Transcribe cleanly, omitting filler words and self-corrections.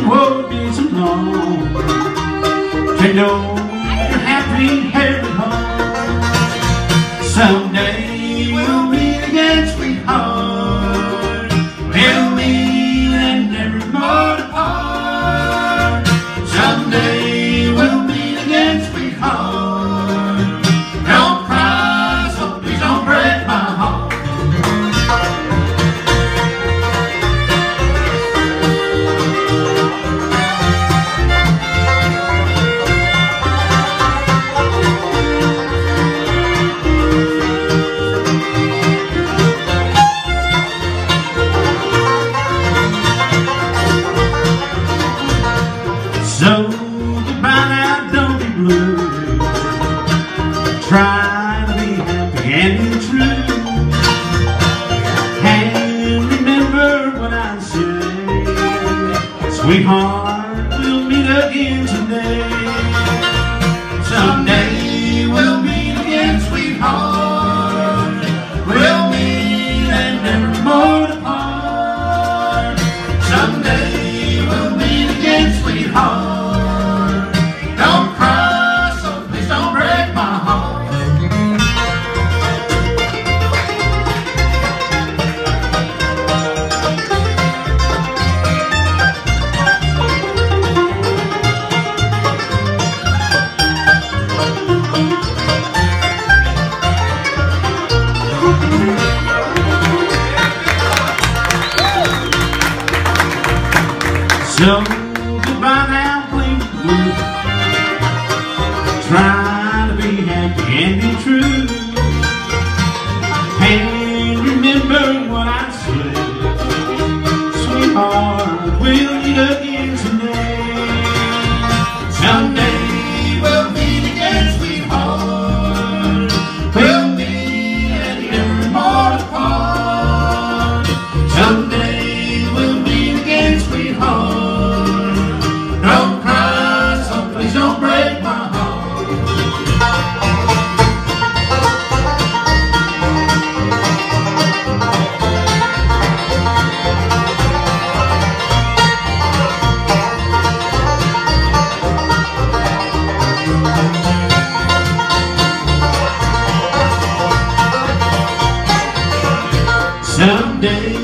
road been so long to know you're happy here at home. Someday we'll meet again, sweetheart. We'll meet and never more apart. Someday we'll meet again, sweetheart. Don't cry, so please don't break my heart. So goodbye now, don't be blue. Try to be happy and be true. And remember what I say, sweetheart, we'll meet again someday. Someday we'll meet again, sweetheart. We'll meet and never more apart. Someday we'll meet again, sweetheart. Don't cry, so please don't break my heart. So goodbye now, please blue. Try to be happy and be true. And remember what I said, sweetheart, we'll meet again someday. Someday we'll meet again, sweetheart. We'll meet and never more apart. Someday we'll meet again, sweetheart. Don't cry, so please don't break my heart. Someday